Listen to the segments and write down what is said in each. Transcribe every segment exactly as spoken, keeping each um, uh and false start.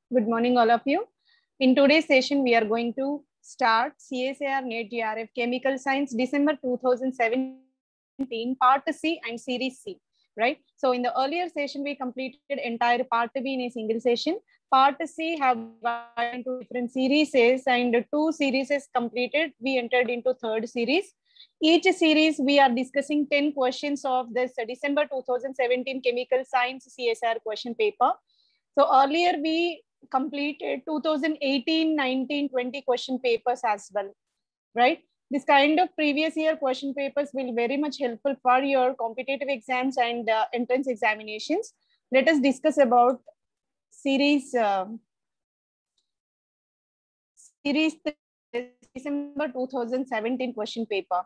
Good morning, all of you. In today's session, we are going to start C S I R NET J R F Chemical Science December two thousand seventeen Part C and Series C, right? So in the earlier session, we completed entire Part B in a single session. Part C have divided into different series and two series completed. We entered into third series. Each series, we are discussing ten questions of this December two thousand seventeen Chemical Science C S I R question paper. So earlier we completed two thousand eighteen, nineteen, twenty question papers as well, right? This kind of previous year question papers will very much helpful for your competitive exams and uh, entrance examinations. Let us discuss about series uh, series December two thousand seventeen question paper.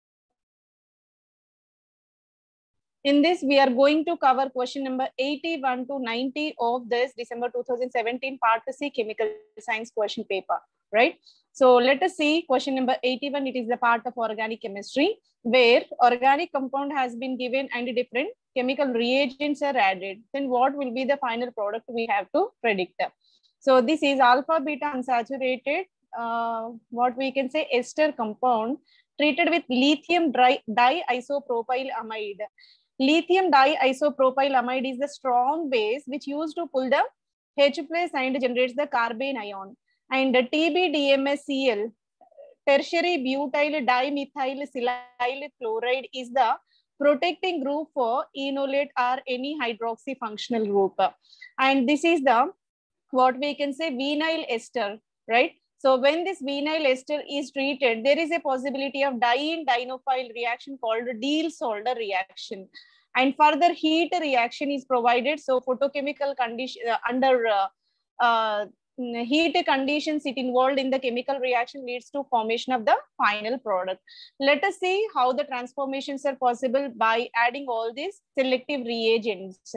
In this, we are going to cover question number eighty-one to ninety of this December two thousand seventeen Part C Chemical Science question paper, right? So let us see question number eighty-one. It is the part of organic chemistry where organic compound has been given and different chemical reagents are added. Then what will be the final product we have to predict? So this is alpha beta unsaturated, uh, what we can say ester compound treated with lithium diisopropyl amide. Lithium diisopropyl amide is the strong base which used to pull the H plus and generates the carbene ion. And T B D M S C L, tertiary butyl dimethyl silyl chloride, is the protecting group for enolate or any hydroxy functional group. And this is the what we can say vinyl ester, right? So when this vinyl ester is treated, there is a possibility of diene-dienophile reaction called Diels-Alder reaction. And further heat reaction is provided. So photochemical condition uh, under uh, uh, heat conditions it involved in the chemical reaction leads to formation of the final product. Let us see how the transformations are possible by adding all these selective reagents.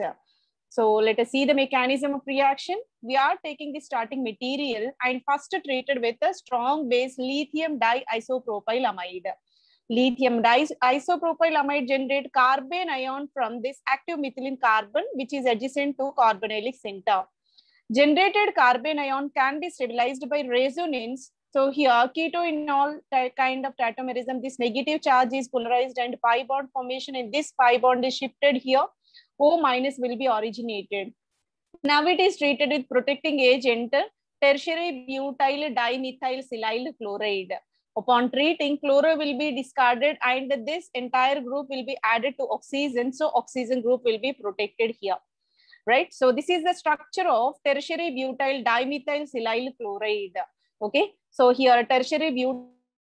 So let us see the mechanism of reaction. We are taking the starting material and first treated with a strong base lithium diisopropyl amide. Lithium diisopropyl amide generate carbene ion from this active methylene carbon, which is adjacent to carbonylic center. Generated carbene ion can be stabilized by resonance. So here ketoenol kind of tautomerism, this negative charge is polarized and pi bond formation, and this pi bond is shifted here. O minus will be originated. Now it is treated with protecting agent tertiary butyl dimethyl silyl chloride. Upon treating, chloro will be discarded and this entire group will be added to oxygen. So oxygen group will be protected here, right? So this is the structure of tertiary butyl dimethyl silyl chloride. Okay, so here tertiary butyl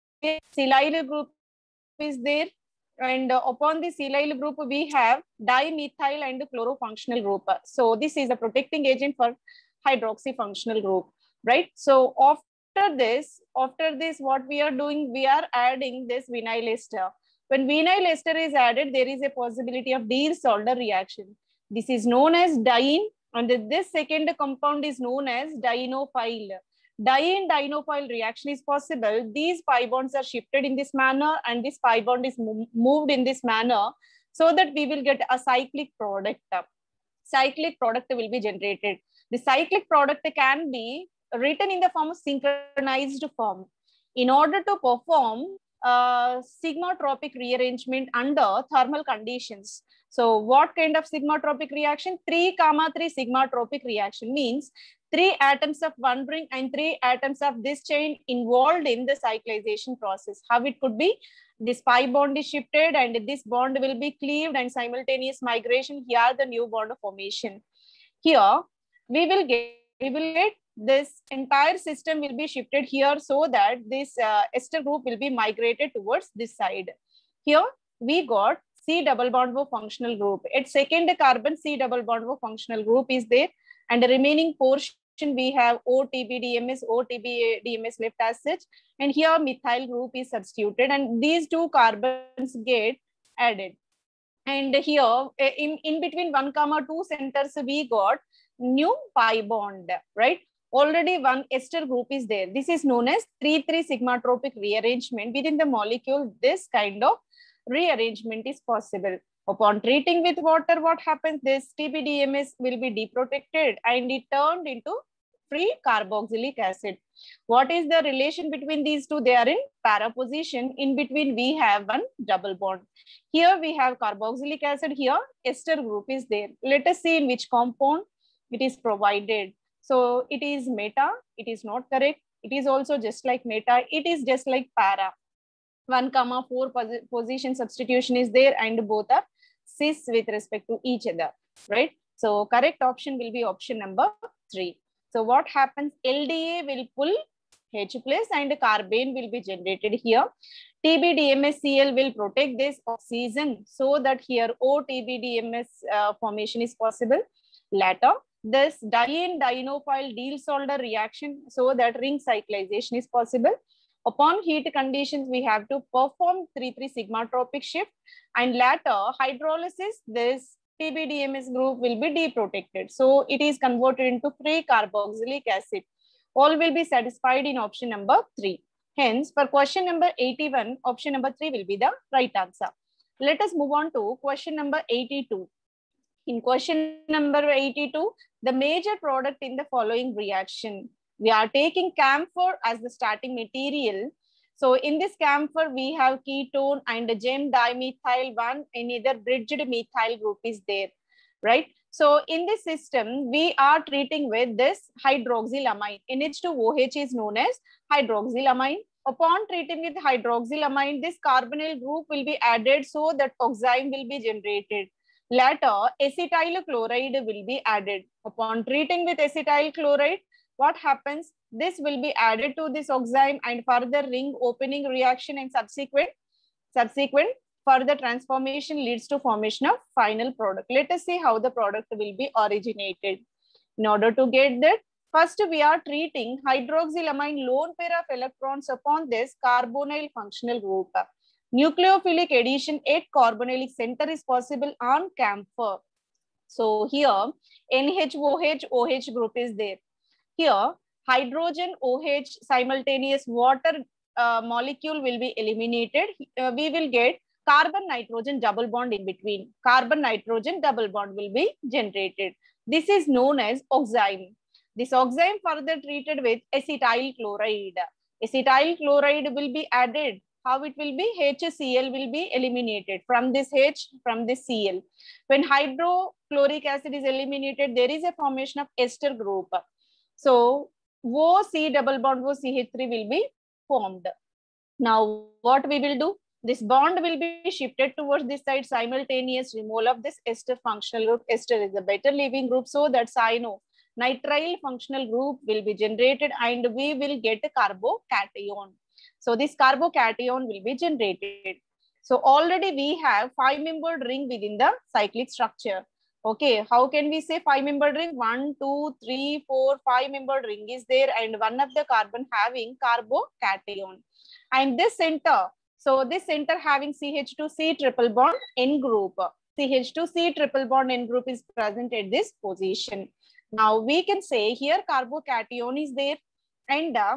silyl group is there. And uh, upon the silyl group, we have dimethyl and chlorofunctional group. So this is a protecting agent for hydroxy functional group, right? So after this, after this, what we are doing, we are adding this vinyl ester. When vinyl ester is added, there is a possibility of Diels-Alder reaction. This is known as diene, and this second compound is known as dienophile. Diene-dienophile reaction is possible. These pi bonds are shifted in this manner and this pi bond is moved in this manner so that we will get a cyclic product. Cyclic product will be generated. The cyclic product can be written in the form of synchronized form. In order to perform uh, sigmatropic rearrangement under thermal conditions. So what kind of sigmatropic reaction? three comma three sigmatropic reaction means three atoms of one ring and three atoms of this chain involved in the cyclization process. How it could be? This pi bond is shifted and this bond will be cleaved and simultaneous migration. Here the new bond formation. Here we will get, we will get this entire system will be shifted here so that this uh, ester group will be migrated towards this side. Here we got C double bond O functional group. At second carbon, C double bond O functional group is there, and the remaining portion we have O T B D M S, O T B D M S left as such, and here methyl group is substituted, and these two carbons get added. And here in, in between one comma two centers, we got new pi bond, right? Already one ester group is there. This is known as three three sigmatropic rearrangement. Within the molecule, this kind of rearrangement is possible. Upon treating with water, what happens? This T B D M S will be deprotected and it turned into free carboxylic acid. What is the relation between these two? They are in para position. In between, we have one double bond. Here we have carboxylic acid. Here ester group is there. Let us see in which compound it is provided. So it is meta. It is not correct. It is also just like meta. It is just like para. One comma four posi position substitution is there, and both are cis with respect to each other, right? So correct option will be option number three. So what happens? L D A will pull H plus and carbene will be generated here. T B D M S Cl will protect this oxygen so that here O T B D M S uh, formation is possible. Later, this diene-dienophile Diels-Alder reaction so that ring cyclization is possible. Upon heat conditions, we have to perform three three sigma tropic shift, and later hydrolysis, this T B D M S group will be deprotected. So it is converted into free carboxylic acid. All will be satisfied in option number three. Hence, for question number eighty-one, option number three will be the right answer. Let us move on to question number eighty-two. In question number eighty-two, the major product in the following reaction. We are taking camphor as the starting material. So in this camphor, we have ketone and gem dimethyl one, and either bridged methyl group is there, right? So in this system, we are treating with this hydroxylamine. N H two O H is known as hydroxylamine. Upon treating with hydroxylamine, this carbonyl group will be added so that oxime will be generated. Later, acetyl chloride will be added. Upon treating with acetyl chloride, what happens? This will be added to this oxime and further ring opening reaction and subsequent, subsequent further transformation leads to formation of final product. Let us see how the product will be originated. In order to get that, first we are treating hydroxylamine lone pair of electrons upon this carbonyl functional group. Nucleophilic addition at carbonylic center is possible on camphor. So here N H O H O H group is there. Here, hydrogen OH simultaneous water uh, molecule will be eliminated. Uh, we will get carbon-nitrogen double bond in between. Carbon-nitrogen double bond will be generated. This is known as oxime. This oxime further treated with acetyl chloride. Acetyl chloride will be added. How it will be? H C l will be eliminated from this H, from this Cl. When hydrochloric acid is eliminated, there is a formation of ester group. So O C double bond O C H three will be formed. Now what we will do? This bond will be shifted towards this side, simultaneous removal of this ester functional group. Ester is a better leaving group, so that cyano nitrile functional group will be generated and we will get a carbocation. So this carbocation will be generated. So already we have five membered ring within the cyclic structure. Okay, how can we say five membered ring? One, two, three, four, five membered ring is there, and one of the carbon having carbocation. And this center, so this center having C H two C triple bond N group. C H two C triple bond N group is present at this position. Now we can say here carbocation is there, and uh,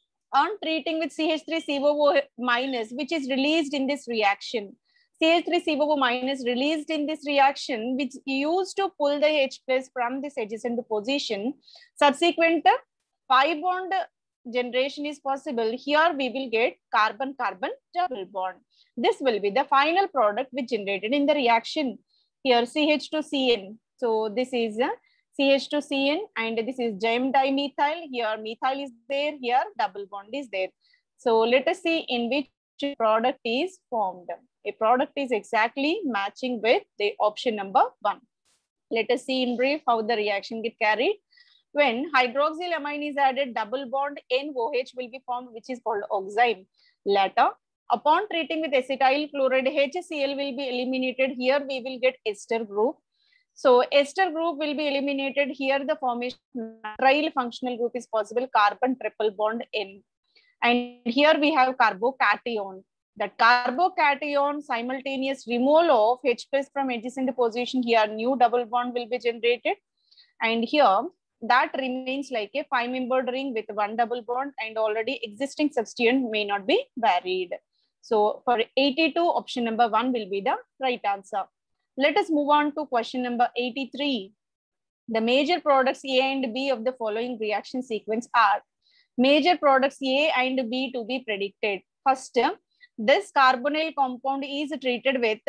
on treating with C H three C O O minus, which is released in this reaction. C H three C O O minus released in this reaction, which used to pull the H plus from this adjacent position. Subsequent pi bond generation is possible. Here we will get carbon-carbon double bond. This will be the final product which generated in the reaction. Here C H two C N. So this is a C H two C N and this is gem dimethyl. Here methyl is there. Here double bond is there. So let us see in which product is formed. A product is exactly matching with the option number one. Let us see in brief how the reaction get carried. When hydroxylamine is added, double bond N O H will be formed, which is called oxime. Later, upon treating with acetyl chloride, H C l will be eliminated. Here we will get ester group. So ester group will be eliminated. Here the formation nitrile functional group is possible, carbon triple bond N. And here we have carbocation. That carbocation simultaneous removal of H plus from adjacent position. Here new double bond will be generated. And here that remains like a five membered ring with one double bond, and already existing substituent may not be varied. So for eighty-two, option number one will be the right answer. Let us move on to question number eighty-three. The major products A and B of the following reaction sequence are major products A and B to be predicted. First, this carbonyl compound is treated with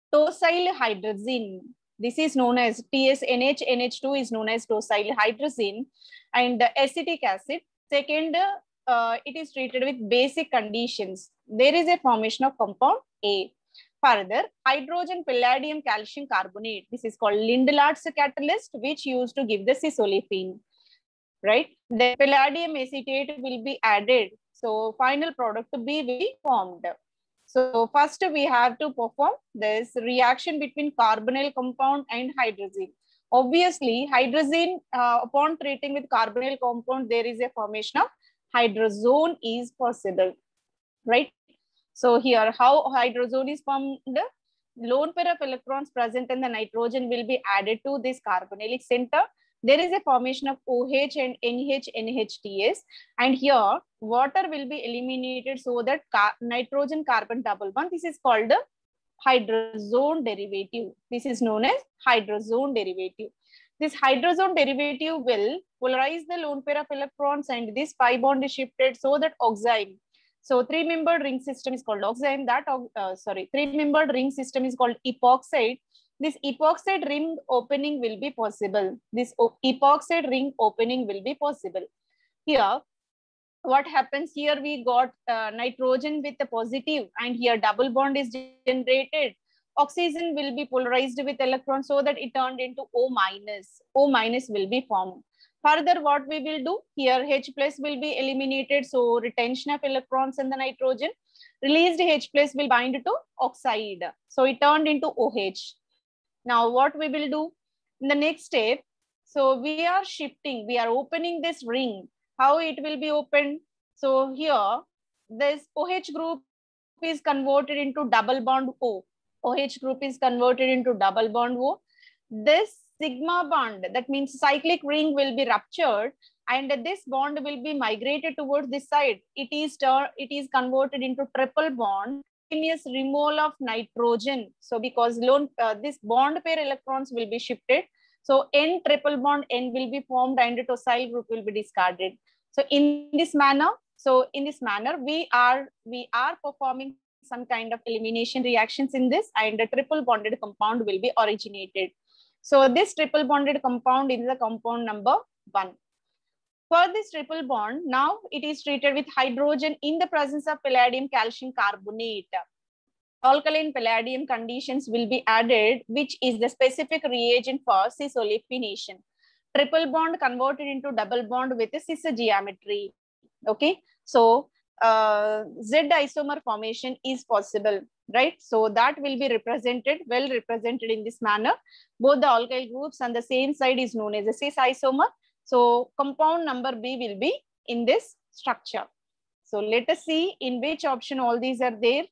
tosyl hydrazine. This is known as T S N H N H two is known as tosyl hydrazine, and acetic acid. Second, uh, it is treated with basic conditions. There is a formation of compound A. Further, hydrogen palladium calcium carbonate. This is called Lindlart's catalyst, which used to give the cis-olefin, right? The palladium acetate will be added. So final product B will be formed. So first we have to perform this reaction between carbonyl compound and hydrazine. Obviously, hydrazine, uh, upon treating with carbonyl compound, there is a formation of hydrazone is possible, right? So here, how hydrazone is formed? Lone pair of electrons present in the nitrogen will be added to this carbonylic center. There is a formation of OH and NH, NHTS, and here water will be eliminated so that car nitrogen carbon double bond. This is called the hydrazone derivative. This is known as hydrazone derivative. This hydrazone derivative will polarize the lone pair of electrons, and this pi bond is shifted so that oxime. So three-membered ring system is called oxime. That uh, sorry, three-membered ring system is called epoxide. This epoxide ring opening will be possible. This epoxide ring opening will be possible. Here, what happens here? We got uh, nitrogen with a positive, and here double bond is generated. Oxygen will be polarized with electrons so that it turned into O minus. O minus will be formed. Further, what we will do here, H plus will be eliminated. So retention of electrons in the nitrogen. Released H plus will bind to oxide. So it turned into OH. Now what we will do in the next step? So we are shifting, we are opening this ring. How it will be opened? So here, this OH group is converted into double bond O. OH group is converted into double bond O. This sigma bond, that means cyclic ring, will be ruptured, and this bond will be migrated towards this side. It is it is converted into triple bond, continuous removal of nitrogen. So because lone uh, this bond pair electrons will be shifted, so N triple bond N will be formed and the tosyl group will be discarded. So in this manner, so in this manner, we are we are performing some kind of elimination reactions in this, and a triple bonded compound will be originated. So this triple bonded compound is the compound number one. For this triple bond, now it is treated with hydrogen in the presence of palladium calcium carbonate. Alkaline palladium conditions will be added, which is the specific reagent for cis-olefination. Triple bond converted into double bond with a cis geometry. Okay, so uh, Z isomer formation is possible, right? So that will be represented, well represented in this manner. Both the alkyl groups on the same side is known as a cis isomer. So compound number B will be in this structure. So let us see in which option all these are there.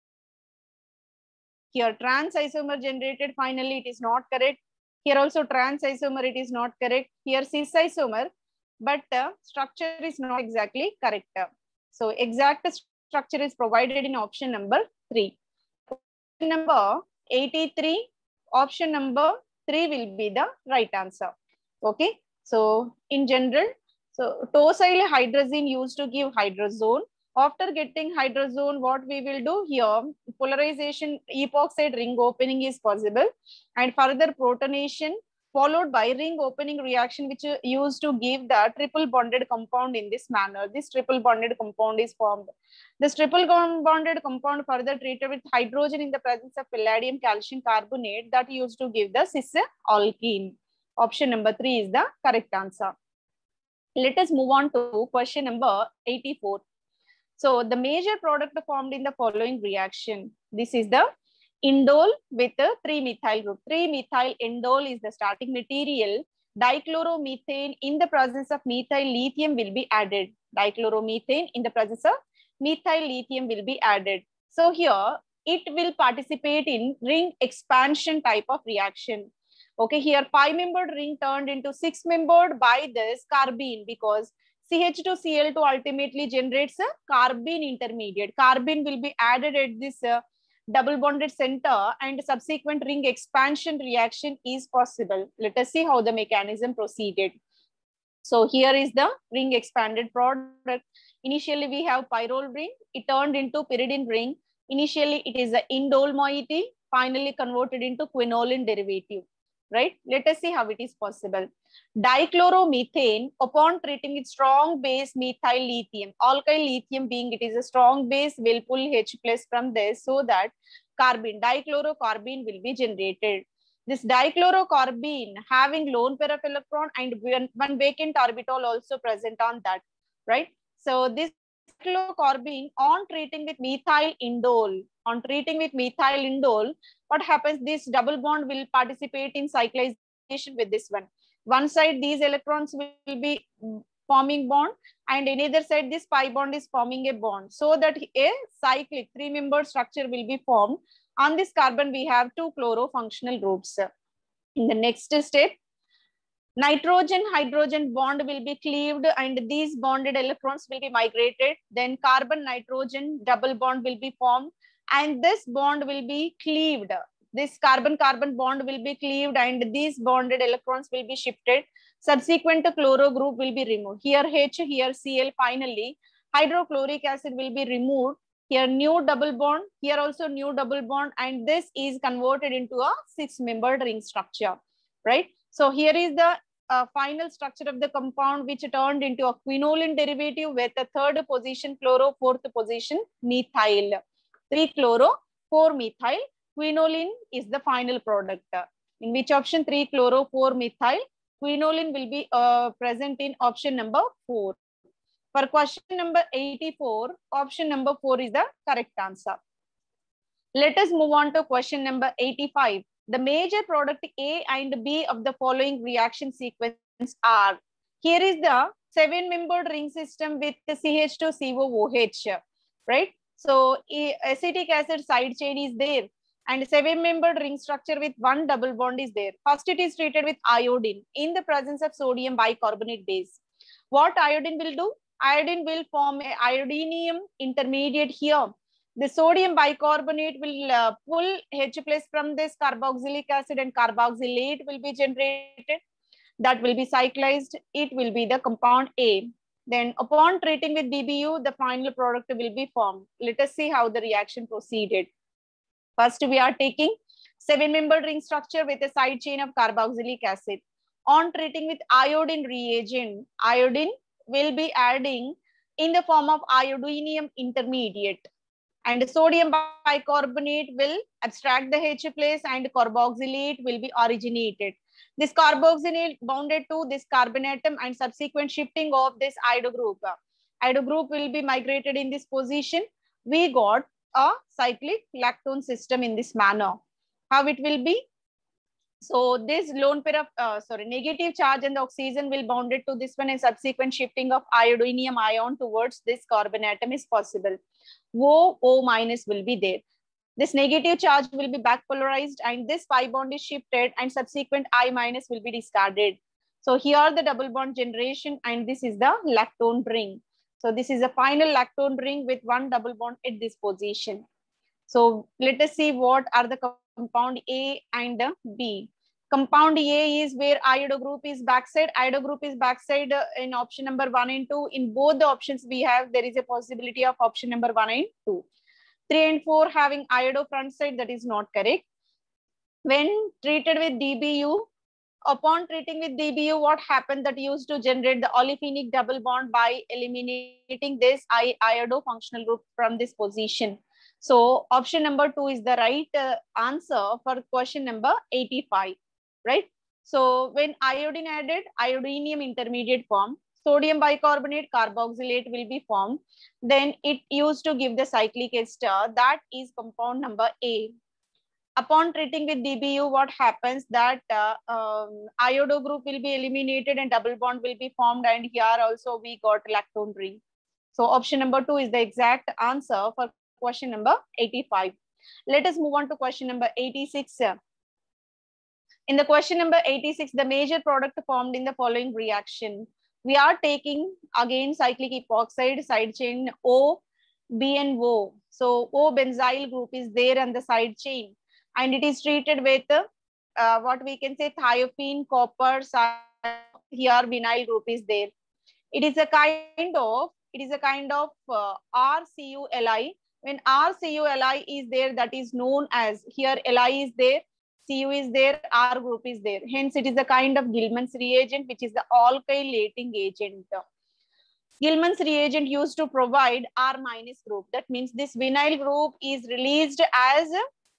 Here trans isomer generated, finally it is not correct. Here also trans isomer, it is not correct. Here cis isomer, but uh, structure is not exactly correct. So exact structure is provided in option number three. Option number eighty-three, option number three will be the right answer. Okay. So in general, so tosyl hydrazine used to give hydrazone. After getting hydrazone, what we will do here, polarization, epoxide ring opening is possible, and further protonation followed by ring opening reaction, which used to give the triple bonded compound in this manner. This triple bonded compound is formed. This triple bonded compound further treated with hydrogen in the presence of palladium calcium carbonate, that used to give the cis alkene. Option number three is the correct answer. Let us move on to question number eighty-four. So the major product formed in the following reaction. This is the indole with a three methyl group. three methyl indole is the starting material. Dichloromethane in the presence of methyl lithium will be added. Dichloromethane in the presence of methyl lithium will be added. So here it will participate in ring expansion type of reaction. Okay, here five-membered ring turned into six-membered by this carbene, because C H two C L two ultimately generates a carbene intermediate. Carbene will be added at this uh, double bonded center and subsequent ring expansion reaction is possible. Let us see how the mechanism proceeded. So here is the ring expanded product. Initially we have pyrrole ring, it turned into pyridine ring. Initially it is the indole moiety, finally converted into quinoline derivative, right? Let us see how it is possible. Dichloromethane, upon treating with strong base methyl lithium, alkyl lithium being it is a strong base, will pull H plus from this so that carbene, dichlorocarbene will be generated. This dichlorocarbene having lone pair of electron and one vacant orbital also present on that, right? So this dichlorocarbene on treating with methyl indole, on treating with methyl indole, what happens? This double bond will participate in cyclization with this one. One side these electrons will be forming bond and another side this pi bond is forming a bond, so that a cyclic three membered structure will be formed. On this carbon, we have two chloro-functional groups. In the next step, nitrogen-hydrogen bond will be cleaved and these bonded electrons will be migrated. Then carbon-nitrogen double bond will be formed and this bond will be cleaved. This carbon-carbon bond will be cleaved and these bonded electrons will be shifted. Subsequent chloro group will be removed. Here H, here Cl. Finally, hydrochloric acid will be removed. Here new double bond, here also new double bond, and this is converted into a six-membered ring structure, right? So here is the uh, final structure of the compound which turned into a quinoline derivative with the third position chloro, fourth position methyl. Three chloro, four methyl. Quinoline is the final product. In which option? Three chloro, four methyl. Quinoline will be uh, present in option number four. For question number eighty-four, option number four is the correct answer. Let us move on to question number eighty-five. The major product A and B of the following reaction sequence are. Here is the seven-membered ring system with the C H two C O O H, right? So acetic acid side chain is there and seven-membered ring structure with one double bond is there. First, it is treated with iodine in the presence of sodium bicarbonate base. What iodine will do? Iodine will form a iodinium intermediate here. The sodium bicarbonate will uh, pull H plus from this carboxylic acid and carboxylate will be generated. That will be cyclized. It will be the compound A. Then upon treating with D B U, the final product will be formed. Let us see how the reaction proceeded. First, we are taking seven-membered ring structure with a side chain of carboxylic acid. On treating with iodine reagent, iodine will be adding in the form of iodinium intermediate and sodium bicarbonate will abstract the H place and carboxylate will be originated. This carboxylate bounded to this carbon atom and subsequent shifting of this iodo group. Iodo group will be migrated in this position. We got a cyclic lactone system in this manner. How it will be? So this lone pair of, uh, sorry, negative charge and the oxygen will bound it to this one and subsequent shifting of iodinium ion towards this carbon atom is possible. O, O minus will be there. This negative charge will be back polarized and this pi bond is shifted and subsequent I minus will be discarded. So here the double bond generation and this is the lactone ring. So this is a final lactone ring with one double bond at this position. So let us see what are the compound A and B. Compound A is where iodo group is backside. Iodo group is backside in option number one and two. In both the options we have, there is a possibility of option number one and two. Three and four having iodo front side, that is not correct. When treated with D B U, upon treating with D B U, what happened that used to generate the olefinic double bond by eliminating this iodo functional group from this position. So option number two is the right uh, answer for question number eighty-five, right? So when iodine added, iodinium intermediate form, sodium bicarbonate, carboxylate will be formed. Then it used to give the cyclic ester, that is compound number A. Upon treating with D B U, what happens that uh, um, iodo group will be eliminated and double bond will be formed, and here also we got lactone ring. So option number two is the exact answer for question number eighty-five. Let us move on to question number eighty-six. In the question number eighty-six, the major product formed in the following reaction. We are taking again cyclic epoxide side chain O B and O. So O benzyl group is there on the side chain, and it is treated with uh, what we can say thiophene, copper, here vinyl group is there. It is a kind of, it is a kind of uh, R C U L I. When R C U L I is there, that is known as, here L I is there, C U is there, R group is there. Hence, it is a kind of Gilman's reagent, which is the alkylating agent. Gilman's reagent used to provide R minus group. That means this vinyl group is released as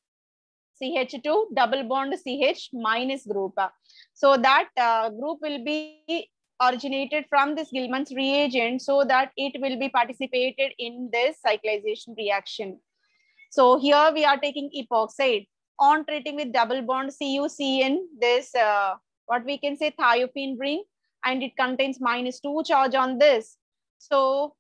C H two double bond C H minus group. So that uh, group will be originated from this Gilman's reagent, so that it will be participated in this cyclization reaction. So here we are taking epoxide on treating with double bond C U C N, this uh, what we can say thiophene ring, and it contains minus two charge on this. So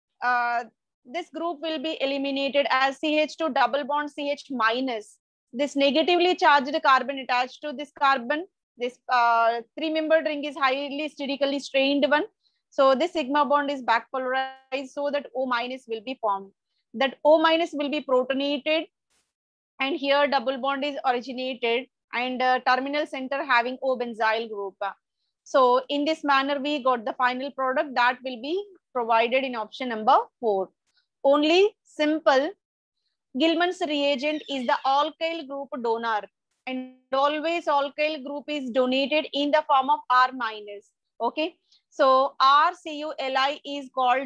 uh, this group will be eliminated as C H two double bond C H minus. This negatively charged carbon attached to this carbon. This uh, three-membered ring is highly sterically strained one. So this sigma bond is back polarized, so that O minus will be formed. That O minus will be protonated, and here double bond is originated, and uh, terminal center having O benzyl group. So in this manner, we got the final product that will be provided in option number four. Only simple Gilman's reagent is the alkyl group donor, and always alkyl group is donated in the form of R minus. Okay, so R C U L I is called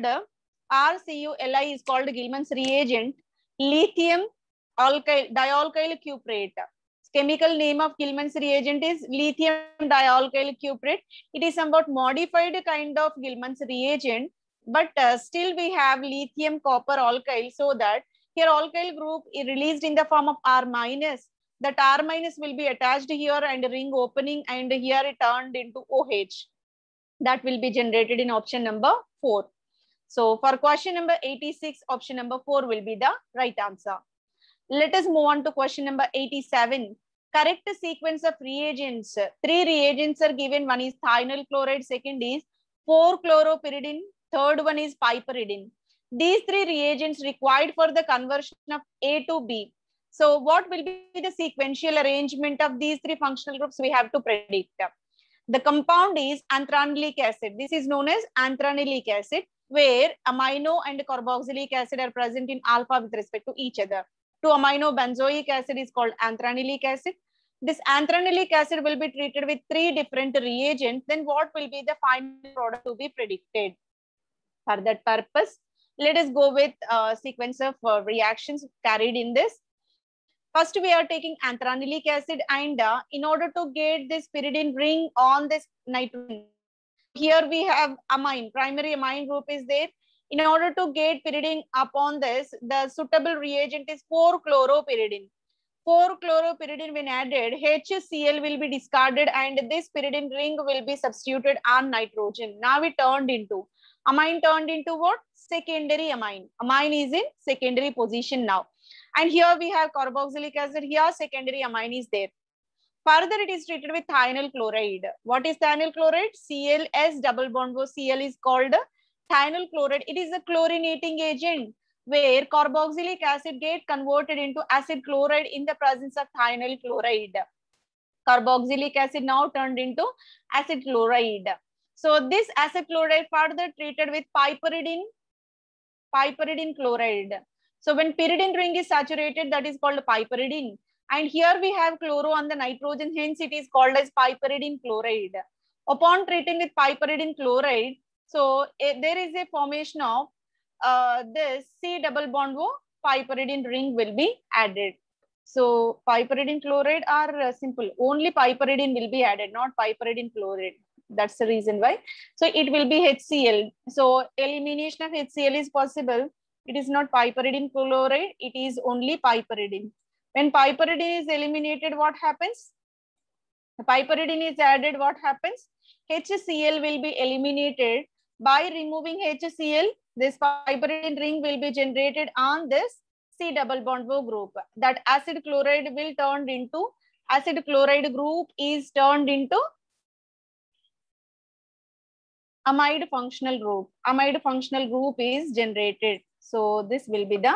R C U L I is called Gilman's reagent. Lithium alkyl dialkyl cuprate. Chemical name of Gilman's reagent is lithium dialkyl cuprate. It is somewhat modified kind of Gilman's reagent, but uh, still we have lithium copper alkyl, so that here alkyl group is released in the form of R minus. That R minus will be attached here and ring opening, and here it turned into O H. That will be generated in option number four. So for question number eighty-six, option number four will be the right answer. Let us move on to question number eighty-seven. Correct sequence of reagents. Three reagents are given. One is thionyl chloride, second is four chloropyridine, third one is piperidine. These three reagents required for the conversion of A to B. So what will be the sequential arrangement of these three functional groups? We have to predict. The compound is anthranylic acid. This is known as anthranylic acid, where amino and carboxylic acid are present in alpha with respect to each other. two amino benzoic acid is called anthranylic acid. This anthranylic acid will be treated with three different reagents. Then what will be the final product to be predicted? For that purpose, let us go with a sequence of uh, reactions carried in this. First, we are taking anthranylic acid, and uh, in order to get this pyridine ring on this nitrogen, here we have amine, primary amine group is there. In order to get pyridine upon this, the suitable reagent is four chloropyridine. four chloropyridine when added, H C l will be discarded, and this pyridine ring will be substituted on nitrogen. Now it turned into, amine turned into what? Secondary amine. Amine is in secondary position now. And here we have carboxylic acid. Here secondary amine is there. Further, it is treated with thionyl chloride. What is thionyl chloride? C l S double bond O C l is called thionyl chloride. It is a chlorinating agent, where carboxylic acid get converted into acid chloride in the presence of thionyl chloride. Carboxylic acid now turned into acid chloride. So this acid chloride further treated with piperidine, piperidine chloride. So when pyridine ring is saturated, that is called piperidine. And here we have chloro on the nitrogen, hence it is called as piperidine chloride. Upon treating with piperidine chloride, so it, there is a formation of uh, this C double bond O piperidine ring will be added. So piperidine chloride are uh, simple. Only piperidine will be added, not piperidine chloride. That's the reason why. So it will be H C l. So elimination of H C l is possible. It is not piperidine chloride. It is only piperidine. When piperidine is eliminated, what happens? The piperidine is added, what happens? H C l will be eliminated. By removing H C l, this piperidine ring will be generated on this C double bond O group. That acid chloride will turn into, acid chloride group is turned into amide functional group. Amide functional group is generated. So this will be the,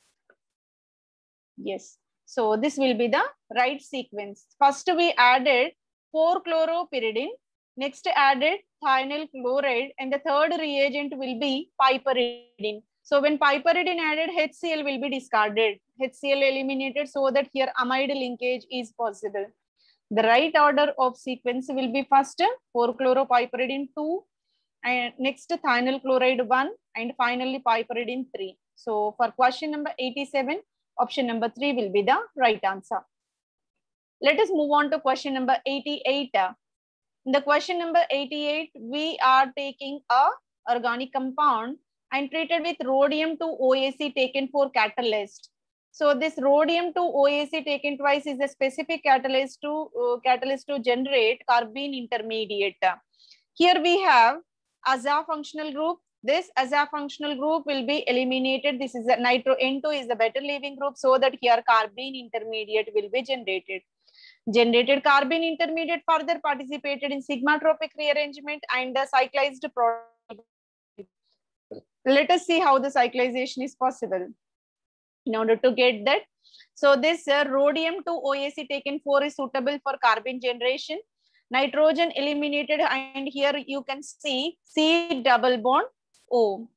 yes. So this will be the right sequence. First we added four chloropyridine. Next added thionyl chloride, and the third reagent will be piperidine. So when piperidine added, H C l will be discarded. H C l eliminated, so that here amide linkage is possible. The right order of sequence will be first four chloropyperidine two, and next thionyl chloride one, and finally piperidine three. So for question number eighty-seven, option number three will be the right answer. Let us move on to question number eighty-eight. In the question number eighty-eight, we are taking a organic compound and treated with rhodium two O A C taken for catalyst. So this rhodium two O A C taken twice is a specific catalyst to uh, catalyst to generate carbene intermediate. Here we have aza functional group. This aza functional group will be eliminated. This is a nitro N two is the better leaving group, so that here carbene intermediate will be generated. Generated carbene intermediate further participated in sigmatropic rearrangement and the cyclized product. Let us see how the cyclization is possible. In order to get that, so this uh, rhodium two O A C taken four is suitable for carbene generation. Nitrogen eliminated, and here you can see C double bond O.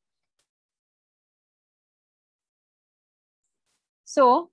So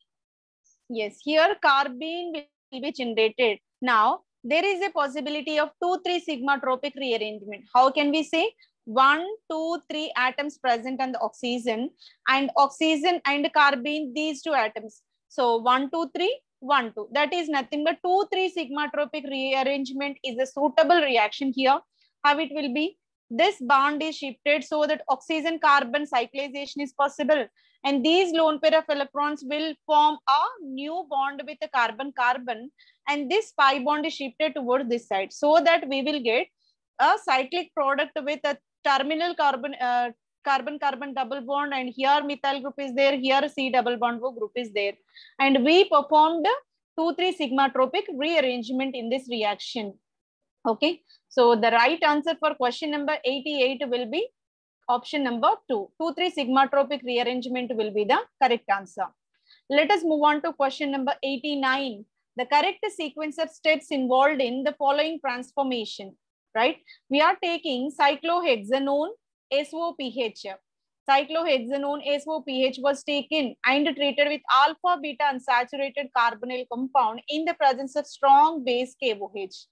yes, here carbene will be generated. Now there is a possibility of two three sigmatropic rearrangement. How can we say? One, two, three atoms present on the oxygen, and oxygen and carbene, these two atoms. So one, two, three, one, two. That is nothing but two, three sigmatropic rearrangement is a suitable reaction here. How it will be? This bond is shifted so that oxygen carbon cyclization is possible. And these lone pair of electrons will form a new bond with a carbon carbon. And this pi bond is shifted towards this side, so that we will get a cyclic product with a terminal carbon uh, carbon carbon double bond, and here methyl group is there, here C double bond group is there, and we performed two three sigmatropic rearrangement in this reaction. Okay, so the right answer for question number eighty-eight will be option number two. two three sigmatropic rearrangement will be the correct answer. Let us move on to question number eighty-nine. The correct sequence of steps involved in the following transformation. Right, we are taking cyclohexanone S O P H. Cyclohexanone S O P H was taken and treated with alpha beta unsaturated carbonyl compound in the presence of strong base K O H.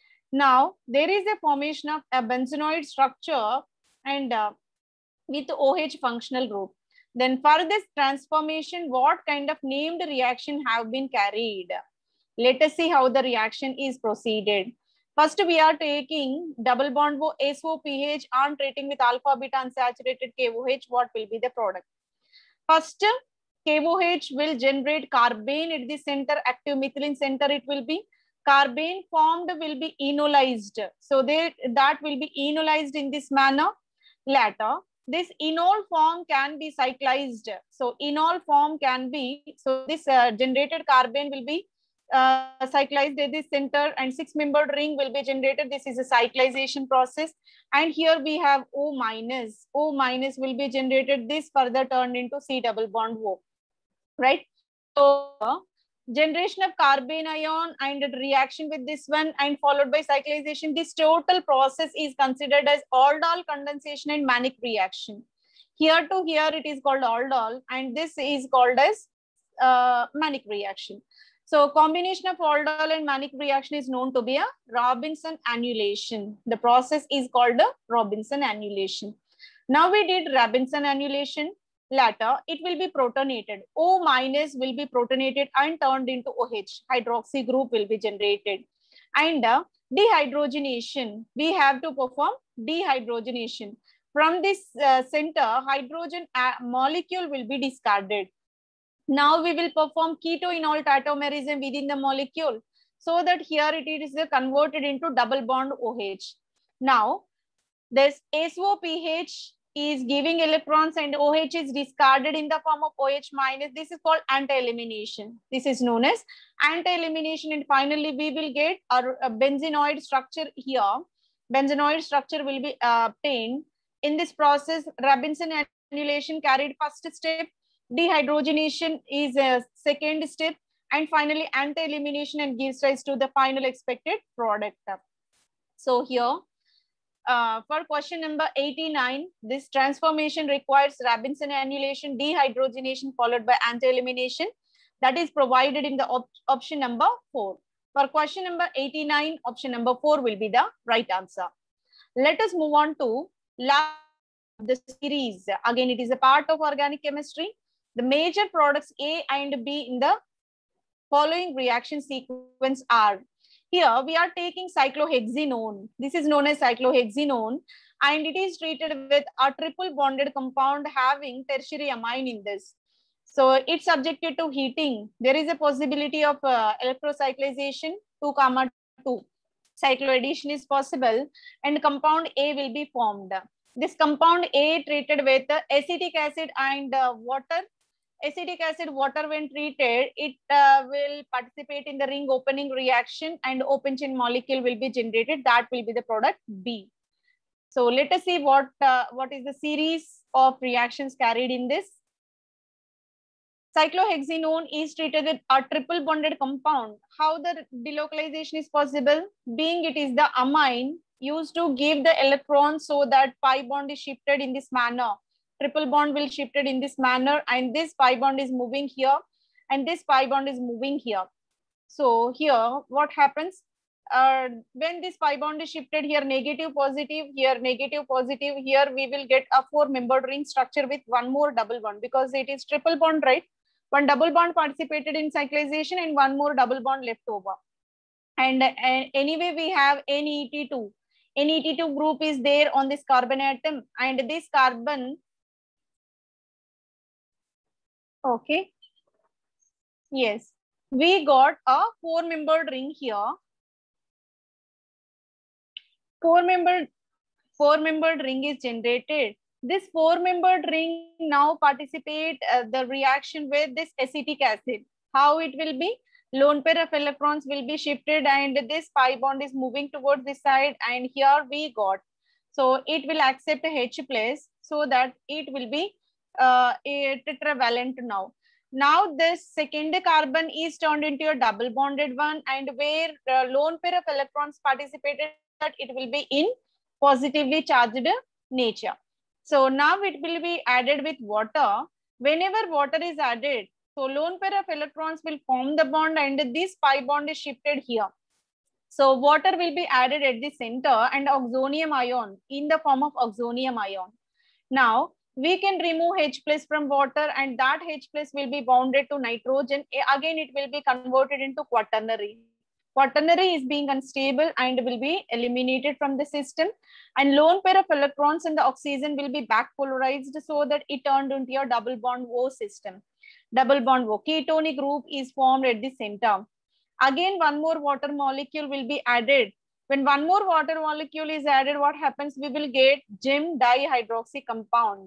Now there is a formation of a benzenoid structure and uh, with OH functional group. Then for this transformation, what kind of named reaction have been carried? Let us see how the reaction is proceeded. First, we are taking double bond S O P H and treating with alpha beta unsaturated K O H. What will be the product? First, K O H will generate carbene at the center, active methylene center it will be. Carbene formed will be enolized. So they, that will be enolized in this manner. Later, this enol form can be cyclized. So enol form can be, so this uh, generated carbene will be Uh, cyclized at this center, and six membered ring will be generated. This is a cyclization process, and here we have O minus. O minus will be generated. This further turned into C double bond O, right? So generation of carbene ion and reaction with this one, and followed by cyclization. This total process is considered as aldol condensation and Mannich reaction. Here to here it is called aldol, and this is called as uh, Mannich reaction. So combination of aldol and Mannich reaction is known to be a Robinson annulation. The process is called a Robinson annulation. Now we did Robinson annulation. Later, it will be protonated. O minus will be protonated and turned into OH. Hydroxy group will be generated. And uh, dehydrogenation, we have to perform dehydrogenation. From this uh, center, hydrogen uh, molecule will be discarded. Now we will perform keto-enol tautomerism within the molecule, so that here it is converted into double bond OH. Now this S O P H is giving electrons and OH is discarded in the form of OH minus. This is called anti-elimination. This is known as anti-elimination, and finally we will get a benzenoid structure here. Benzenoid structure will be uh, obtained. In this process, Robinson annulation carried first step, dehydrogenation is a second step, and finally anti-elimination and gives rise to the final expected product. So here, uh, for question number eighty-nine, this transformation requires Robinson annulation, dehydrogenation followed by anti-elimination. That is provided in the op option number four. For question number eighty-nine, option number four will be the right answer. Let us move on to last the series. Again, it is a part of organic chemistry. The major products A and B in the following reaction sequence are. Here we are taking cyclohexanone. This is known as cyclohexanone, and it is treated with a triple bonded compound having tertiary amine in this. So it's subjected to heating. There is a possibility of uh, electrocyclization, two comma two. Cycloaddition is possible, and compound A will be formed. This compound A treated with uh, acetic acid and uh, water. Acetic acid water when treated, it uh, will participate in the ring opening reaction and open chain molecule will be generated. That will be the product B. So let us see what, uh, what is the series of reactions carried in this. Cyclohexanone is treated with a triple bonded compound. How the delocalization is possible? Being it is the amine used to give the electron so that pi bond is shifted in this manner. Triple bond will shifted in this manner, and this pi bond is moving here and this pi bond is moving here. So here what happens, uh, when this pi bond is shifted here, negative positive, here negative positive, here we will get a four membered ring structure with one more double bond because it is triple bond, right? One double bond participated in cyclization and one more double bond left over. And, and anyway we have N E T two. N E T two group is there on this carbon atom, and this carbon, okay, yes, we got a four membered ring here. Four membered four membered ring is generated. This four membered ring now participate uh, the reaction with this acetic acid. How it will be? Lone pair of electrons will be shifted and this pi bond is moving towards this side, and here we got. So it will accept H plus so that it will be uh, a tetravalent now. Now this second carbon is turned into a double bonded one, and where uh, lone pair of electrons participated, that it will be in positively charged nature. So now it will be added with water. Whenever water is added, so lone pair of electrons will form the bond and this pi bond is shifted here. So water will be added at the center and oxonium ion in the form of oxonium ion. Now we can remove H plus from water, and that H plus will be bonded to nitrogen. Again, it will be converted into quaternary. Quaternary is being unstable and will be eliminated from the system, and lone pair of electrons in the oxygen will be back polarized so that it turned into a double bond O system. Double bond O. Ketonic group is formed at the center. Again, one more water molecule will be added. When one more water molecule is added, what happens? We will get gem dihydroxy compound.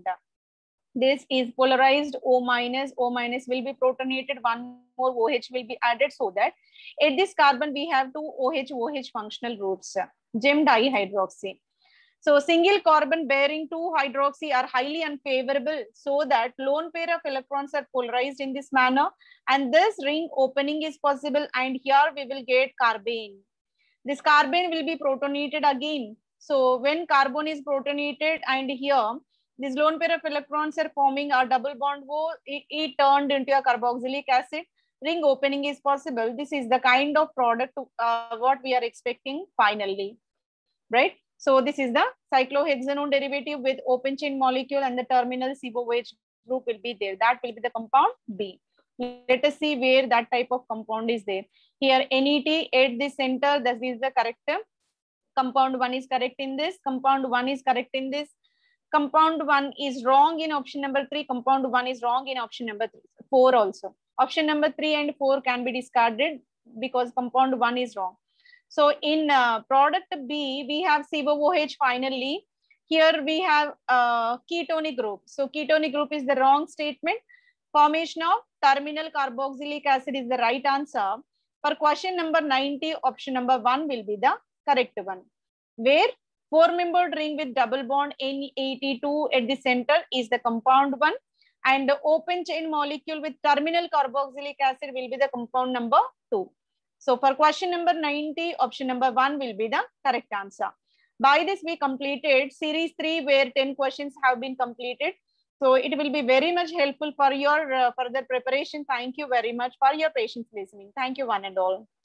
This is polarized O minus. O minus will be protonated. One more OH will be added so that at this carbon we have two OH OH functional groups. Gem dihydroxy. So single carbon bearing two hydroxy are highly unfavorable so that lone pair of electrons are polarized in this manner, and this ring opening is possible, and here we will get carbene. This carbene will be protonated again. So when carbon is protonated and here this lone pair of electrons are forming a double bond O, it, it turned into a carboxylic acid. Ring opening is possible. This is the kind of product to, uh, what we are expecting finally, right? So this is the cyclohexanone derivative with open chain molecule, and the terminal C O H group will be there. That will be the compound B. Let us see where that type of compound is there. Here N E T at the center, this is the correct term. Compound one is correct in this. Compound one is correct in this. Compound one is wrong in option number three. Compound one is wrong in option number three, four also. Option number three and four can be discarded because compound one is wrong. So in uh, product B, we have C O H finally. Here we have uh, ketonic group. So ketonic group is the wrong statement. Formation of terminal carboxylic acid is the right answer. For question number ninety, option number one will be the correct one. Where Four-membered ring with double bond N eighty-two at the center is the compound one. And the open chain molecule with terminal carboxylic acid will be the compound number two. So for question number ninety, option number one will be the correct answer. By this, we completed series three, where ten questions have been completed. So it will be very much helpful for your uh, further preparation. Thank you very much for your patience listening. Thank you, one and all.